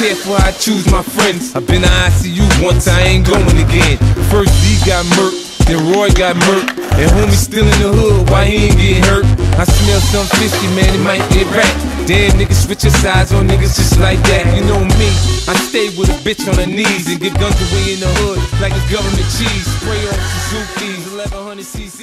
careful how I choose my friends. I've been to ICU once, I ain't going again. First D got murked, then Roy got murked, and homie still in the hood, why he ain't getting hurt? I smell something fishy, man, it might get wrapped. Damn, niggas switch your sides on niggas just like that. You know me, I stay with a bitch on her knees and give guns away in the hood like it's government cheese. Spray on Suzuki's, 1100cc.